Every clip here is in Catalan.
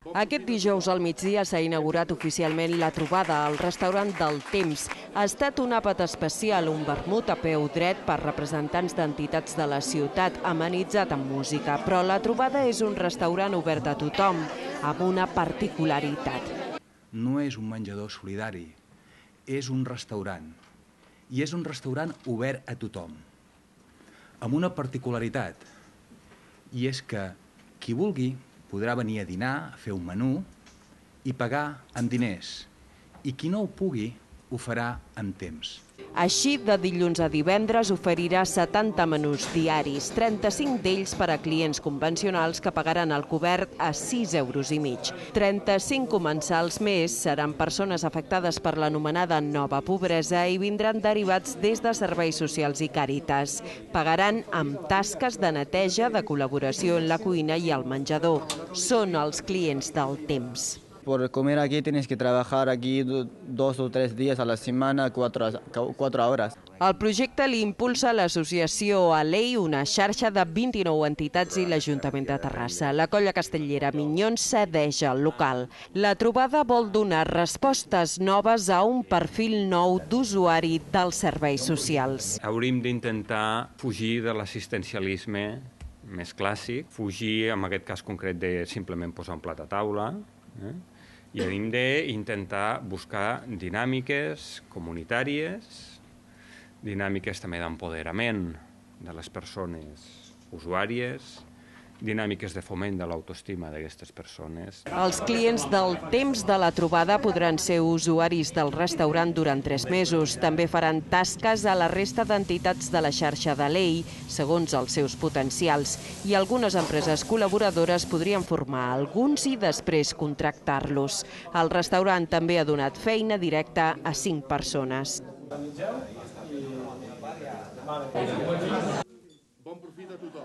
Aquest dijous al migdia s'ha inaugurat oficialment la trobada al restaurant del Temps. Ha estat un àpat especial, un vermut a peu dret per representants d'entitats de la ciutat, amenitzat amb música. Però la trobada és un restaurant obert a tothom, amb una particularitat. No és un menjador solidari, és un restaurant. I és un restaurant obert a tothom, amb una particularitat, i és que qui vulgui podrà venir a dinar, a fer un menú i pagar amb diners. I qui no ho pugui, ho farà amb temps. Així, de dilluns a divendres oferirà 70 menús diaris, 35 d'ells per a clients convencionals que pagaran el cobert a 6,5 €. 35 comensals més seran persones afectades per l'anomenada nova pobresa i vindran derivats des de serveis socials i Càritas. Pagaran amb tasques de neteja, de col·laboració en la cuina i al menjador. Són els clients del Temps. Por comer aquí tienes que trabajar aquí 2 o 3 días a la semana, 4 horas. El projecte l'impulsa l'associació Alei, una xarxa de 29 entitats i l'Ajuntament de Terrassa. La colla castellera Minyons cedeix el local. La trobada vol donar respostes noves a un perfil nou d'usuari dels serveis socials. Hauríem d'intentar fugir de l'assistencialisme més clàssic, fugir, en aquest cas concret, de simplement posar un plat a taula, i hem d'intentar buscar dinàmiques comunitàries, dinàmiques també d'empoderament de les persones usuàries, dinàmiques de foment de l'autoestima d'aquestes persones. Els clients del Temps de la trobada podran ser usuaris del restaurant durant 3 mesos. També faran tasques a la resta d'entitats de la xarxa de l'EI, segons els seus potencials. I algunes empreses col·laboradores podrien formar alguns i després contractar-los. El restaurant també ha donat feina directa a 5 persones. Bon profit a tothom.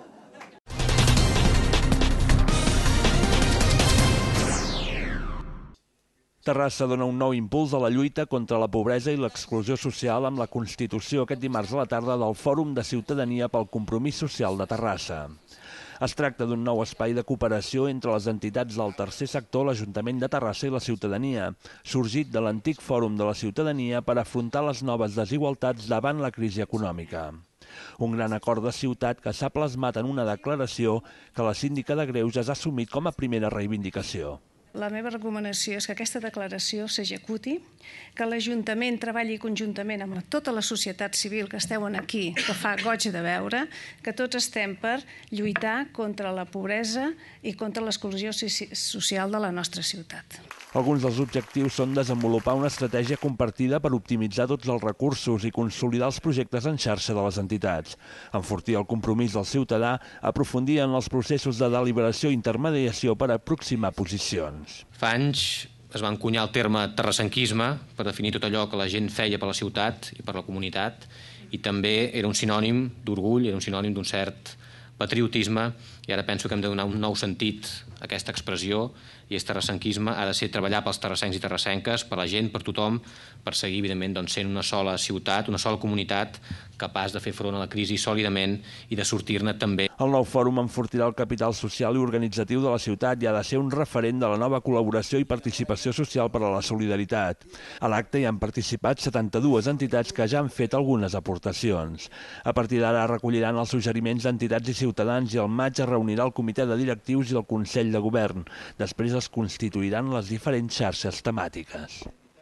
Terrassa dona un nou impuls a la lluita contra la pobresa i l'exclusió social amb la constitució aquest dimarts a la tarda del Fòrum de Ciutadania pel Compromís Social de Terrassa. Es tracta d'un nou espai de cooperació entre les entitats del tercer sector, l'Ajuntament de Terrassa i la ciutadania, sorgit de l'antic Fòrum de la Ciutadania per afrontar les noves desigualtats davant la crisi econòmica. Un gran acord de ciutat que s'ha plasmat en una declaració que la síndica de Greuges ha assumit com a primera reivindicació. La meva recomanació és que aquesta declaració s'executi, que l'Ajuntament treballi conjuntament amb tota la societat civil que esteu aquí, que fa goig de veure, que tots estem per lluitar contra la pobresa i contra l'exclusió social de la nostra ciutat. Alguns dels objectius són desenvolupar una estratègia compartida per optimitzar tots els recursos i consolidar els projectes en xarxa de les entitats, enfortir el compromís del ciutadà, aprofundir en els processos de deliberació i intermediació per aproximar posicions. Fa anys es va encunyar el terme terrassenquisme per definir tot allò que la gent feia per la ciutat i per la comunitat, i també era un sinònim d'orgull, era un sinònim d'un cert patriotisme, i ara penso que hem de donar un nou sentit a aquesta expressió, i aquest terrassenquisme ha de ser treballar pels terrassencs i terrassenques, per la gent, per tothom, per seguir, evidentment, sent una sola ciutat, una sola comunitat capaç de fer front a la crisi sòlidament i de sortir-ne també. El nou fòrum enfortirà el capital social i organitzatiu de la ciutat i ha de ser un referent de la nova col·laboració i participació social per a la solidaritat. A l'acte hi han participat 72 entitats que ja han fet algunes aportacions. A partir d'ara recolliran els suggeriments d'entitats i ciutadans i al maig es reunirà el comitè de directius i el Consell de Govern. Després es constituiran les diferents xarxes temàtiques.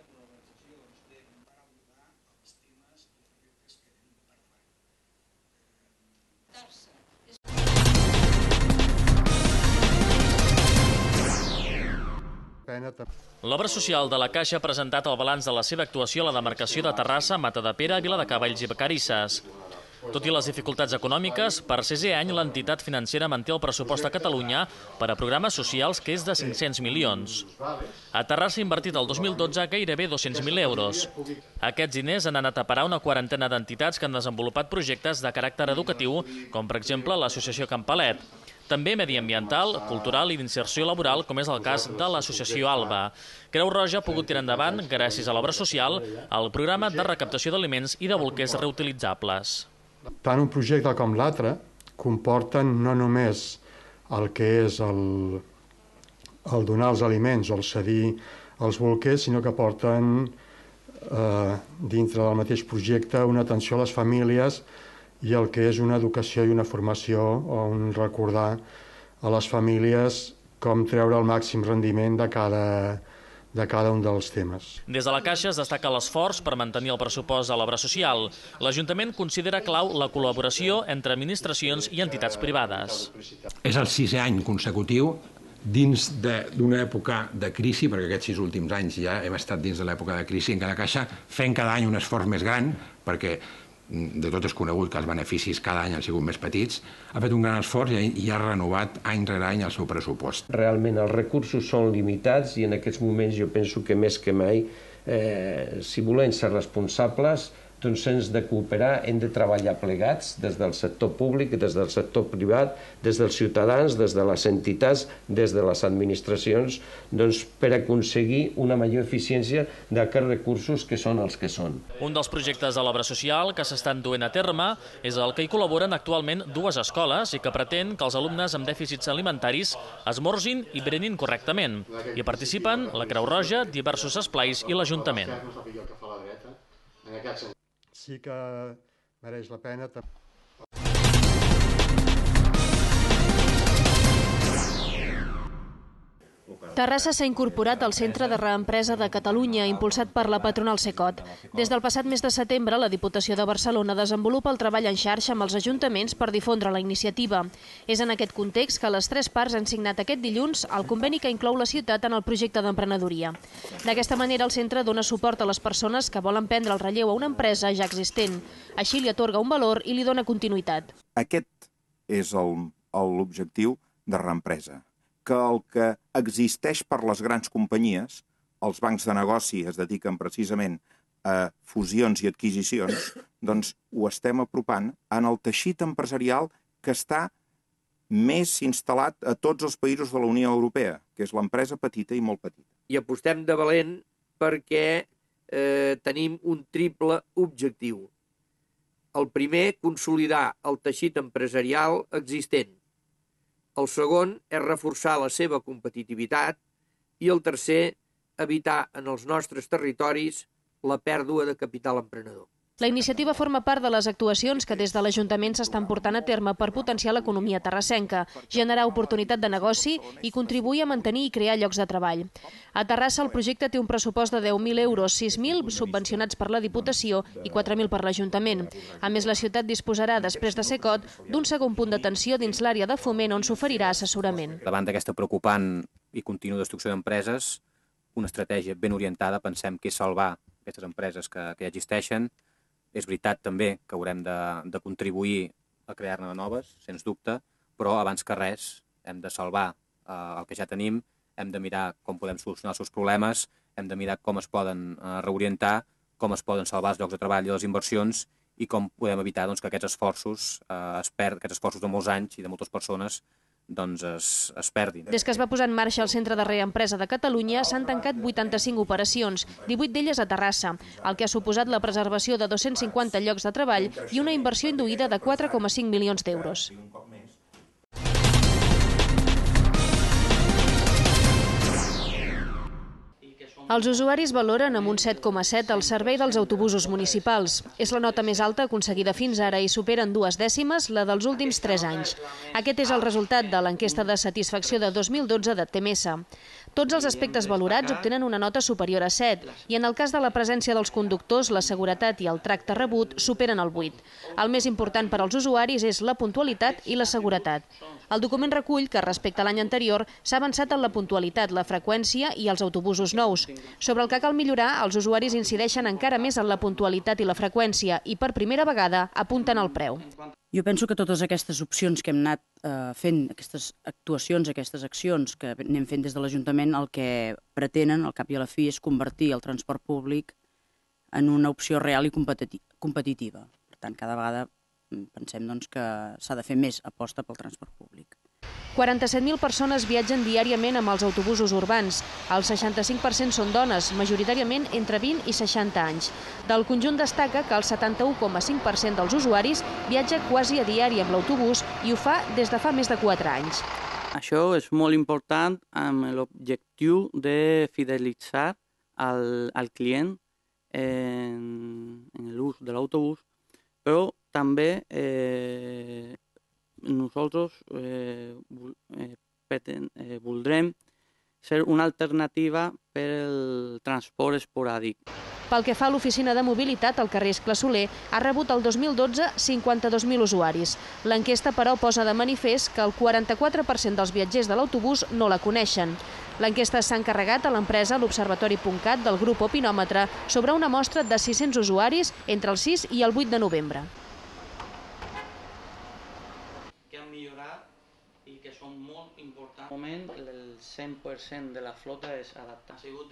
L'obra social de la Caixa ha presentat el balanç de la seva actuació a la demarcació de Terrassa, Matadepera, Viladecavalls i Vacarisses. Tot i les dificultats econòmiques, per 6è any l'entitat financera manté el pressupost a Catalunya per a programes socials que és de 500 milions. A Terrassa ha invertit el 2012 gairebé 200.000 euros. Aquests diners han anat a parar una quarantena d'entitats que han desenvolupat projectes de caràcter educatiu, com per exemple l'Associació Campalet. També mediambiental, cultural i d'inserció laboral, com és el cas de l'associació Alba. Creu Roja ha pogut tirar endavant, gràcies a l'obra social, el programa de recaptació d'aliments i de bolquers reutilitzables. Tant un projecte com l'altre comporten no només el que és el donar els aliments o el cedir els bolquers, sinó que porten dintre del mateix projecte una atenció a les famílies i el que és una educació i una formació o un recordar a les famílies com treure el màxim rendiment de cada un dels temes. Des de la Caixa es destaca l'esforç per mantenir el pressupost a l'obra social. L'Ajuntament considera clau la col·laboració entre administracions i entitats privades. És el 6è any consecutiu dins d'una època de crisi, perquè aquests 6 últims anys ja hem estat dins de l'època de crisi, en què la Caixa fent cada any un esforç més gran, perquè de tot és conegut que els beneficis cada any han sigut més petits, ha fet un gran esforç i ha renovat any rere any el seu pressupost. Realment els recursos són limitats i en aquests moments jo penso que més que mai, si volem ser responsables, doncs hem de cooperar, hem de treballar plegats des del sector públic, des del sector privat, des dels ciutadans, des de les entitats, des de les administracions, doncs per aconseguir una major eficiència d'aquests recursos que són els que són. Un dels projectes de l'obra social que s'estan duent a terme és el que hi col·laboren actualment 2 escoles i que pretén que els alumnes amb dèficits alimentaris esmorzin i berenin correctament. Hi participen la Creu Roja, diversos esplais i l'Ajuntament. Sí que mereix la pena. Terrassa s'ha incorporat al Centre de Reempresa de Catalunya, impulsat per la patronal Cecot. Des del passat mes de setembre, la Diputació de Barcelona desenvolupa el treball en xarxa amb els ajuntaments per difondre la iniciativa. És en aquest context que les 3 parts han signat aquest dilluns el conveni que inclou la ciutat en el projecte d'emprenedoria. D'aquesta manera, el centre dona suport a les persones que volen prendre el relleu a una empresa ja existent. Així li atorga un valor i li dona continuïtat. Aquest és l'objectiu de Reempresa, que el que existeix per les grans companyies, els bancs de negoci es dediquen precisament a fusions i adquisicions, doncs ho estem apropant en el teixit empresarial que està més instal·lat a tots els països de la Unió Europea, que és l'empresa petita i molt petita. I apostem de valent perquè tenim un triple objectiu. El primer, consolidar el teixit empresarial existent. El segon és reforçar la seva competitivitat i el tercer, evitar en els nostres territoris la pèrdua de capital emprenedor. La iniciativa forma part de les actuacions que des de l'Ajuntament s'estan portant a terme per potenciar l'economia terrassenca, generar oportunitat de negoci i contribuir a mantenir i crear llocs de treball. A Terrassa el projecte té un pressupost de 10.000 euros, 6.000 subvencionats per la Diputació i 4.000 per l'Ajuntament. A més, la ciutat disposarà, després de Cecot, d'un segon punt d'atenció dins l'àrea de foment on s'oferirà assessorament. Davant d'aquesta preocupant i contínua destrucció d'empreses, una estratègia ben orientada, pensem que és salvar aquestes empreses que ja existeixen. És veritat també que haurem de contribuir a crear-ne noves, sens dubte, però abans que res hem de salvar el que ja tenim, hem de mirar com podem solucionar els seus problemes, hem de mirar com es poden reorientar, com es poden salvar els llocs de treball i les inversions i com podem evitar que aquests esforços de molts anys i de moltes persones es perdin. Des que es va posar en marxa el Centre de Reempresa de Catalunya s'han tancat 85 operacions, 18 d'elles a Terrassa, el que ha suposat la preservació de 250 llocs de treball i una inversió induïda de 4,5 milions d'euros. Els usuaris valoren amb un 7,7 el servei dels autobusos municipals. És la nota més alta aconseguida fins ara i superen 2 dècimes la dels últims 3 anys. Aquest és el resultat de l'enquesta de satisfacció de 2012 de TMS. Tots els aspectes valorats obtenen una nota superior a 7 i en el cas de la presència dels conductors, la seguretat i el tracte rebut superen el 8. El més important per als usuaris és la puntualitat i la seguretat. El document recull que respecte a l'any anterior s'ha avançat en la puntualitat, la freqüència i els autobusos nous. Sobre el que cal millorar, els usuaris incideixen encara més en la puntualitat i la freqüència i per primera vegada apunten el preu. Jo penso que totes aquestes opcions que hem anat fent, aquestes actuacions, aquestes accions que anem fent des de l'Ajuntament, el que pretenen, al cap i a la fi, és convertir el transport públic en una opció real i competitiva. Per tant, cada vegada pensem que s'ha de fer més aposta pel transport públic. 47.000 persones viatgen diàriament amb els autobusos urbans. El 65% són dones, majoritàriament entre 20 i 60 anys. Del conjunt destaca que el 71,5% dels usuaris viatja quasi a diari amb l'autobús i ho fa des de fa més de 4 anys. Això és molt important amb l'objectiu de fidelitzar al client en l'ús de l'autobús, però també nosaltres voldrem ser una alternativa per al transport esporàdic. Pel que fa a l'oficina de mobilitat, el carrer Escla Soler ha rebut el 2012 52.000 usuaris. L'enquesta, però, posa de manifest que el 44% dels viatgers de l'autobús no la coneixen. L'enquesta s'ha encarregat a l'empresa l'Observatori.cat del grup Opinòmetre sobre una mostra de 600 usuaris entre el 6 i el 8 de novembre. Que han millorat i que són molt importants. Al moment, el 100% de la flota és adaptada.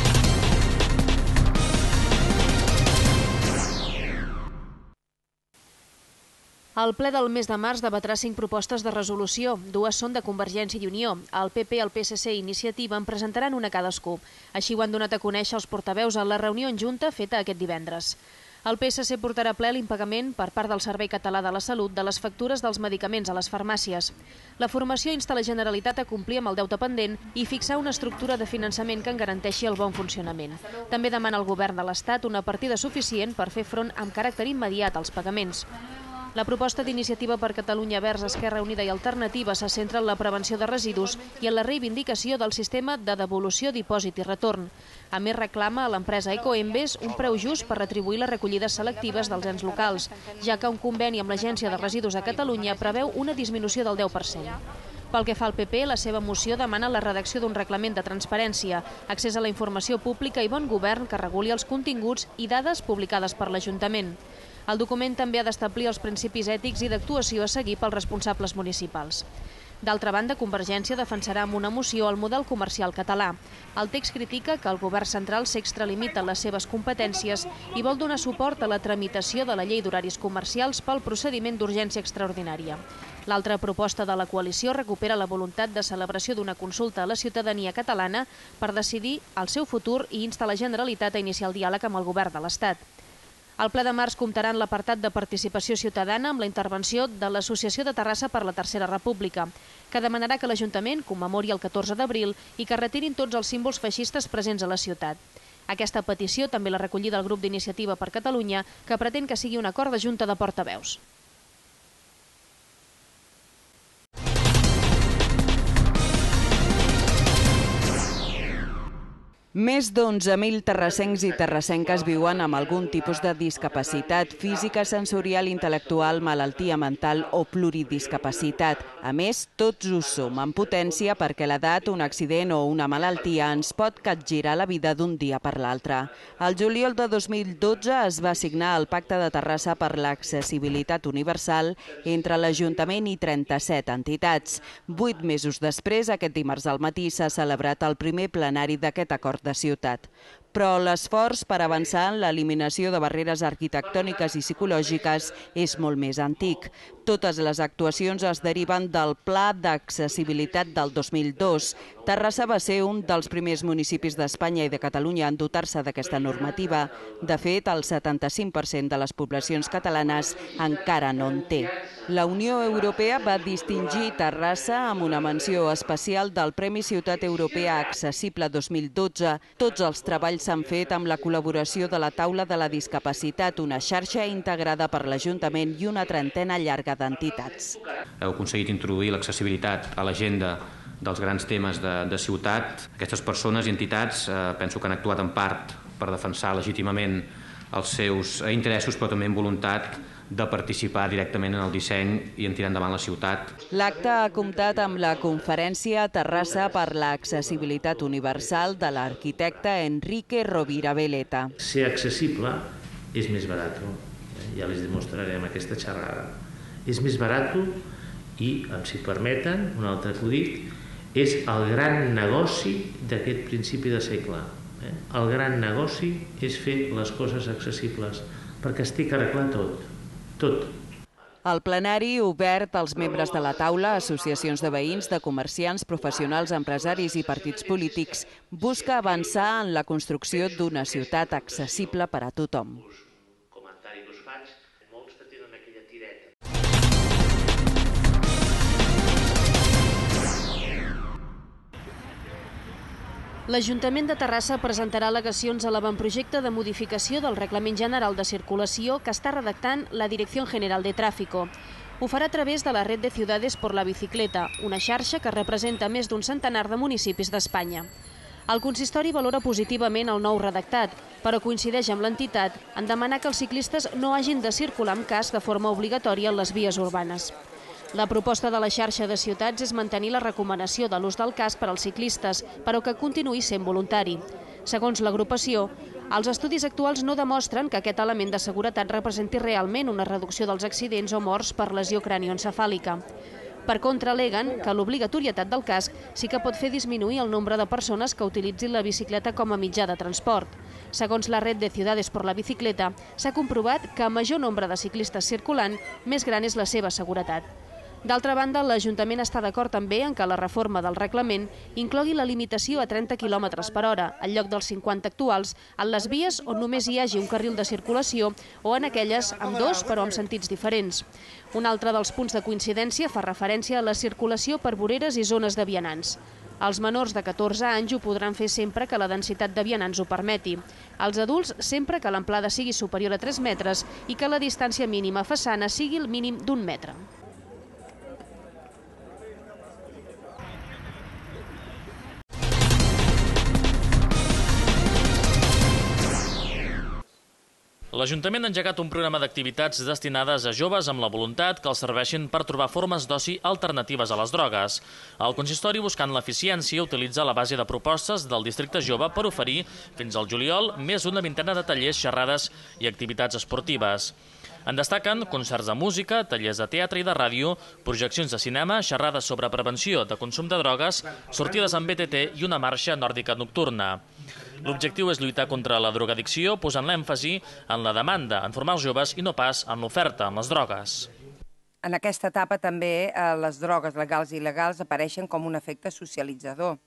El ple del mes de març debatrà 5 propostes de resolució. 2 són de Convergència i Unió. El PP, el PSC i Iniciativa en presentaran una cadascú. Així ho han donat a conèixer els portaveus a la reunió en junta feta aquest divendres. El PSC portarà a ple l'impagament per part del Servei Català de la Salut de les factures dels medicaments a les farmàcies. La formació insta la Generalitat a complir amb el deute pendent i fixar una estructura de finançament que en garanteixi el bon funcionament. També demana al govern de l'Estat una partida suficient per fer front amb caràcter immediat als pagaments. La proposta d'Iniciativa per Catalunya Verds, Esquerra Unida i Alternativa se centra en la prevenció de residus i en la reivindicació del sistema de devolució, dipòsit i retorn. A més, reclama a l'empresa Ecoembes un preu just per retribuir les recollides selectives dels ens locals, ja que un conveni amb l'Agència de Residus de Catalunya preveu una disminució del 10%. Pel que fa al PP, la seva moció demana la redacció d'un reglament de transparència, accés a la informació pública i bon govern que reguli els continguts i dades publicades per l'Ajuntament. El document també ha d'establir els principis ètics i d'actuació a seguir pels responsables municipals. D'altra banda, Convergència defensarà amb una moció el model comercial català. El text critica que el govern central s'extralimita en les seves competències i vol donar suport a la tramitació de la llei d'horaris comercials pel procediment d'urgència extraordinària. L'altra proposta de la coalició recupera la voluntat de celebració d'una consulta a la ciutadania catalana per decidir el seu futur i insta la Generalitat a iniciar el diàleg amb el govern de l'Estat. El ple de març comptarà en l'apartat de participació ciutadana amb la intervenció de l'Associació de Terrassa per la Tercera República, que demanarà que l'Ajuntament commemori el 14 d'abril i que retirin tots els símbols feixistes presents a la ciutat. Aquesta petició també l'ha recollida el grup d'Iniciativa per Catalunya, que pretén que sigui un acord de junta de portaveus. Més d'11.000 terrassencs i terrassenques viuen amb algun tipus de discapacitat física, sensorial, intel·lectual, malaltia mental o pluridiscapacitat. A més, tots ho som en potència perquè l'edat, un accident o una malaltia ens pot capgirar la vida d'un dia per l'altre. El juliol de 2012 es va signar el Pacte de Terrassa per l'Accessibilitat Universal entre l'Ajuntament i 37 entitats. 8 mesos després, aquest dimarts al matí, s'ha celebrat el primer plenari d'aquest acord de ciutat. Però l'esforç per avançar en l'eliminació de barreres arquitectòniques i psicològiques és molt més antic. Totes les actuacions es deriven del Pla d'Accessibilitat del 2002. Terrassa va ser un dels primers municipis d'Espanya i de Catalunya en dotar-se d'aquesta normativa. De fet, el 75% de les poblacions catalanes encara no en té. La Unió Europea va distingir Terrassa amb una menció especial del Premi Ciutat Europea Accessible 2012. Tots els treballs s'han fet amb la col·laboració de la Taula de la Discapacitat, una xarxa integrada per l'Ajuntament i una trentena llarga d'entitats. Heu aconseguit introduir l'accessibilitat a l'agenda dels grans temes de ciutat. Aquestes persones i entitats penso que han actuat en part per defensar legítimament els seus interessos, però també amb voluntat de participar directament en el disseny i en tirar endavant la ciutat. L'acte ha comptat amb la conferència Terrassa per l'Accessibilitat Universal de l'arquitecte Enrique Rovira Veleta. Ser accessible és més barat, ja les demostraré amb aquesta xerrada. És més barat i, si permeten, un altre acudit, és el gran negoci d'aquest principi de segle. El gran negoci és fer les coses accessibles, perquè es té que arreglar tot. El plenari, obert als membres de la taula, associacions de veïns, de comerciants, professionals, empresaris i partits polítics, busca avançar en la construcció d'una ciutat accessible per a tothom. L'Ajuntament de Terrassa presentarà al·legacions a l'avantprojecte de modificació del Reglament General de Circulació que està redactant la Direcció General de Tráfico. Ho farà a través de la Red de Ciudades por la Bicicleta, una xarxa que representa més d'un centenar de municipis d'Espanya. El consistori valora positivament el nou redactat, però coincideix amb l'entitat en demanar que els ciclistes no hagin de circular amb casc de forma obligatòria en les vies urbanes. La proposta de la xarxa de ciutats és mantenir la recomanació de l'ús del casc per als ciclistes, però que continuï sent voluntari. Segons l'agrupació, els estudis actuals no demostren que aquest element de seguretat representi realment una reducció dels accidents o morts per lesió cranioencefàlica. Per contra, aleguen que l'obligatorietat del casc sí que pot fer disminuir el nombre de persones que utilitzin la bicicleta com a mitjà de transport. Segons la Red de Ciudades por la Bicicleta, s'ha comprovat que a major nombre de ciclistes circulant, més gran és la seva seguretat. D'altra banda, l'Ajuntament està d'acord també en que la reforma del reglament inclogui la limitació a 30 km per hora, en lloc dels 50 actuals, en les vies on només hi hagi un carril de circulació o en aquelles amb dos però amb sentits diferents. Un altre dels punts de coincidència fa referència a la circulació per voreres i zones de vianants. Els menors de 14 anys ho podran fer sempre que la densitat de vianants ho permeti. Els adults sempre que l'amplada sigui superior a 3 metres i que la distància mínima a façana sigui el mínim d'1 metre. L'Ajuntament ha engegat un programa d'activitats destinades a joves amb la voluntat que els serveixin per trobar formes d'oci alternatives a les drogues. El consistori, buscant l'eficiència, utilitza la base de propostes del districte jove per oferir, fins al juliol, més d'una vintena de tallers, xerrades i activitats esportives. En destaquen concerts de música, tallers de teatre i de ràdio, projeccions de cinema, xerrades sobre prevenció de consum de drogues, sortides amb BTT i una marxa nòrdica nocturna. L'objectiu és lluitar contra la drogadicció, posant l'èmfasi en la demanda, en formar els joves i no pas en l'oferta, en les drogues. En aquesta etapa també les drogues legals i il·legals apareixen com un efecte socialitzador.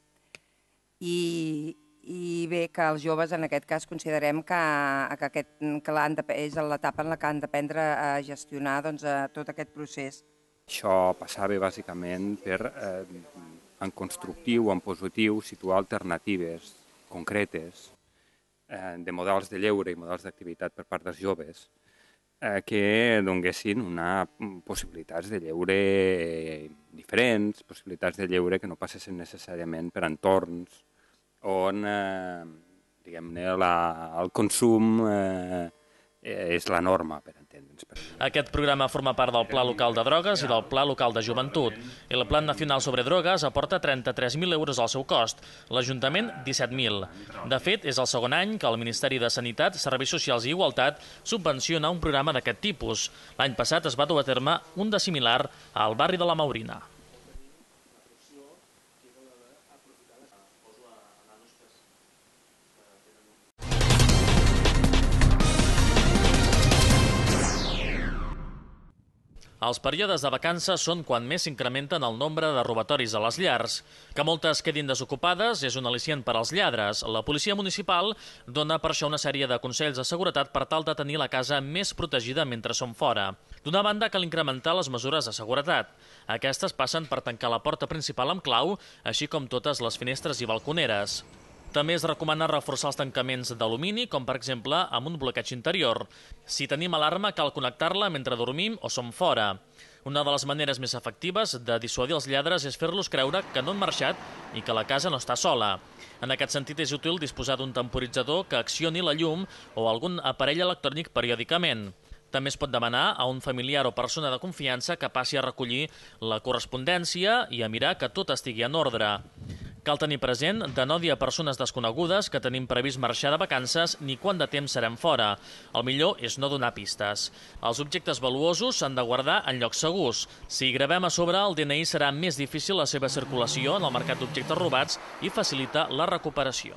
I bé, que els joves en aquest cas considerem que és l'etapa en la que han d'aprendre a gestionar tot aquest procés. Això passava bàsicament per, en constructiu, en positiu, situar alternatives concretes de models de lleure i models d'activitat per part dels joves que donguessin possibilitats de lleure diferents, possibilitats de lleure que no passessin necessàriament per entorns on diguem-ne el consum és la norma, per entendre'ns. Aquest programa forma part del Pla Local de Drogues i del Pla Local de Joventut. El Plan Nacional sobre Drogues aporta 33.000 euros al seu cost, l'Ajuntament 17.000. De fet, és el segon any que el Ministeri de Sanitat, Serveis Socials i Igualtat subvenciona un programa d'aquest tipus. L'any passat es va dur a terme un de similar al barri de la Maurina. Els períodes de vacances són quan més s'incrementen el nombre de robatoris a les llars. Que moltes quedin desocupades és un al·licient per als lladres. La policia municipal dona per això una sèrie de consells de seguretat per tal de tenir la casa més protegida mentre som fora. D'una banda, cal incrementar les mesures de seguretat. Aquestes passen per tancar la porta principal amb clau, així com totes les finestres i balconeres. També es recomana reforçar els tancaments d'alumini, com per exemple amb un bloqueig interior. Si tenim alarma, cal connectar-la mentre dormim o som fora. Una de les maneres més efectives de dissuadir els lladres és fer-los creure que no han marxat i que la casa no està sola. En aquest sentit, és útil disposar d'un temporitzador que accioni la llum o algun aparell electrònic periòdicament. També es pot demanar a un familiar o persona de confiança que passi a recollir la correspondència i a mirar que tot estigui en ordre. Cal tenir present de no dir a persones desconegudes que tenim previst marxar de vacances ni quant de temps serem fora. El millor és no donar pistes. Els objectes valuosos s'han de guardar en llocs segurs. Si gravem a sobre, el DNI serà més difícil la seva circulació en el mercat d'objectes robats i facilita la recuperació.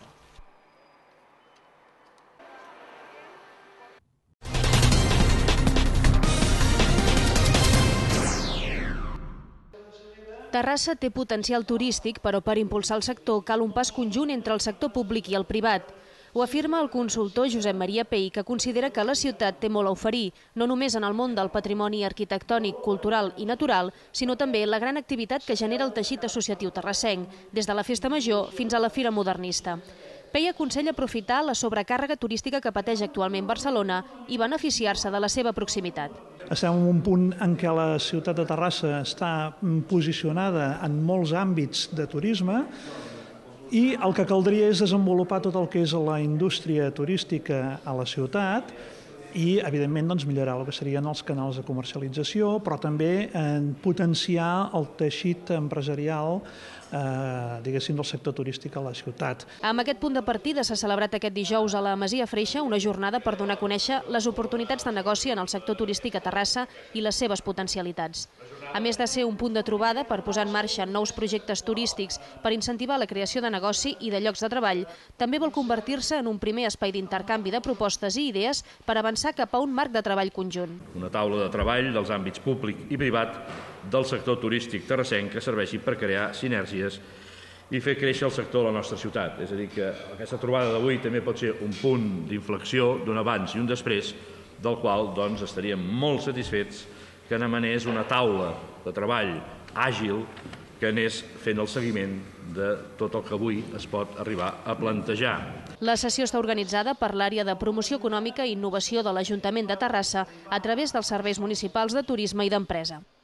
Terrassa té potencial turístic, però per impulsar el sector cal un pas conjunt entre el sector públic i el privat. Ho afirma el consultor Josep Maria Pei, que considera que la ciutat té molt a oferir, no només en el món del patrimoni arquitectònic, cultural i natural, sinó també la gran activitat que genera el teixit associatiu terrassenc, des de la Festa Major fins a la Fira Modernista. Pei aconsella aprofitar la sobrecàrrega turística que pateix actualment Barcelona i beneficiar-se de la seva proximitat. Estem en un punt en què la ciutat de Terrassa està posicionada en molts àmbits de turisme i el que caldria és desenvolupar tot el que és la indústria turística a la ciutat i, evidentment, millorar el que serien els canals de comercialització, però també potenciar el teixit empresarial diguéssim, del sector turístic a la ciutat. Amb aquest punt de partida s'ha celebrat aquest dijous a la Masia Freixa una jornada per donar a conèixer les oportunitats de negoci en el sector turístic a Terrassa i les seves potencialitats. A més de ser un punt de trobada per posar en marxa nous projectes turístics per incentivar la creació de negoci i de llocs de treball, també vol convertir-se en un primer espai d'intercanvi de propostes i idees per avançar cap a un marc de treball conjunt. Una taula de treball dels àmbits públic i privat del sector turístic terrassenc que serveixi per crear sinergies i fer créixer el sector de la nostra ciutat. És a dir, que aquesta trobada d'avui també pot ser un punt d'inflexió, d'un abans i un després, del qual estaríem molt satisfets que n'emanés una taula de treball àgil que anés fent el seguiment de tot el que avui es pot arribar a plantejar. La sessió està organitzada per l'àrea de promoció econòmica i innovació de l'Ajuntament de Terrassa a través dels serveis municipals de turisme i d'empresa.